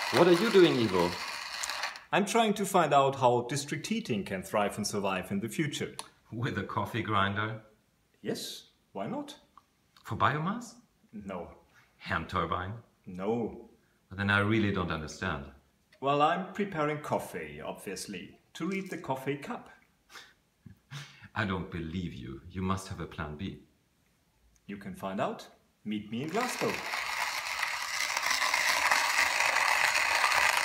What are you doing, Ivo? I'm trying to find out how district heating can thrive and survive in the future. With a coffee grinder? Yes, why not? For biomass? No. Hand turbine? No. Then I really don't understand. Well, I'm preparing coffee, obviously, to read the coffee cup. I don't believe you. You must have a plan B. You can find out. Meet me in Glasgow.